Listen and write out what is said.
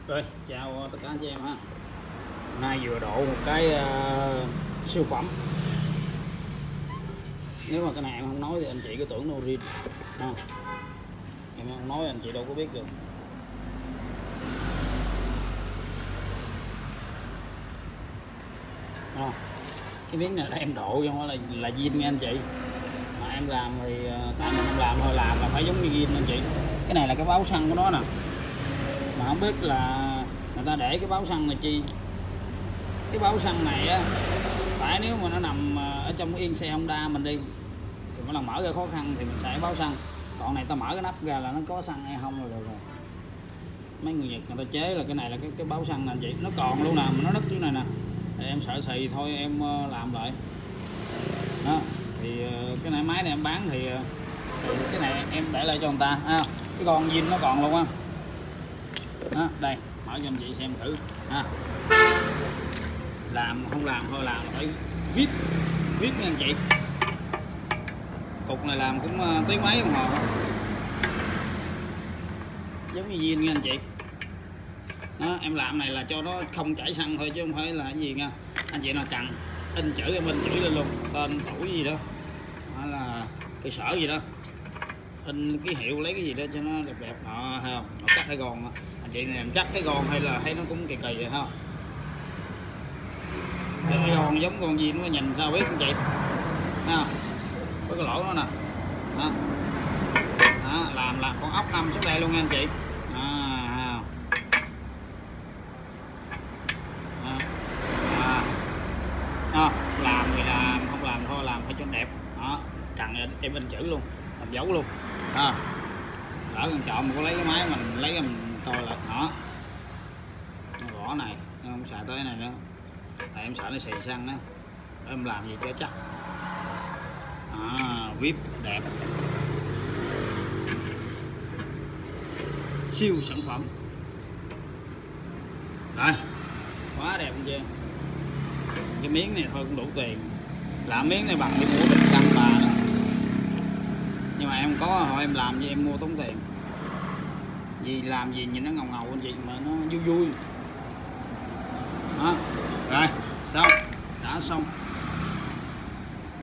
Rồi, chào tất cả anh chị em ha. Hôm nay vừa độ một cái siêu phẩm. Nếu mà cái này em không nói thì anh chị cứ tưởng Norin ha. Em không nói anh chị đâu có biết được. Cái miếng này là em độ chứ không phải là zin nha anh chị. Mà em làm thì tại mình không làm thôi, làm là phải giống như zin anh chị. Cái này là cái báo xăng của nó nè. Mà không biết là người ta để cái báo xăng này chi. Cái báo xăng này á, phải nếu mà nó nằm ở trong yên xe Honda mình đi thì mỗi lần mở ra khó khăn thì mình xài báo xăng. Còn này ta mở cái nắp ra là nó có xăng hay không là được rồi. Mấy người Nhật người ta chế là cái này là cái báo xăng nè anh chị, nó còn luôn nè, mà nó đứt chỗ này nè. Thì em sợ xì thôi em làm lại đó. Thì cái này máy này em bán thì cái này em để lại cho người ta ha. Cái con zin nó còn luôn á đó. Đây mở cho anh chị xem thử ha. Làm không làm thôi, làm phải viết nha anh chị. Cục này làm cũng tiếng mấy đồng hồ, giống như zin nha anh chị đó. Em làm này là cho nó không chảy xăng thôi chứ không phải là cái gì nha anh chị. Nào cần in chữ em in chữ lên luôn, tên tuổi gì đó hay là cơ sở gì đó, in ký hiệu lấy cái gì đó cho nó đẹp đẹp họ hay không. Nó cắt cái gòn anh chị này, làm chắc cái gòn hay là thấy nó cũng kỳ kỳ vậy ha. Cái gòn giống con gì nó nhìn sao biết anh chị ha. Có cái lỗ nó nè đó. Đó, làm là con ốc nằm xuống đây luôn nha anh chị làm thì làm, không làm thôi, làm phải cho đẹp đó. Cần em in chữ luôn, làm dấu luôn ha. Lỡ cần chọn mình có lấy cái máy mình lấy mình coi là đó. Vỏ này em không xài tới cái này nữa, tại em sợ nó xì xăng đó. Em làm gì cho chắc vip đẹp, siêu sản phẩm đây, quá đẹp anh chị. Cái miếng này thôi cũng đủ tiền, làm miếng này bằng đi mua bình xăng bà đó. Nhưng mà em có hồi em làm gì em mua tốn tiền, vì làm gì nhìn nó ngầu ngầu anh chị, mà nó vui vui đó. Rồi xong, đã xong.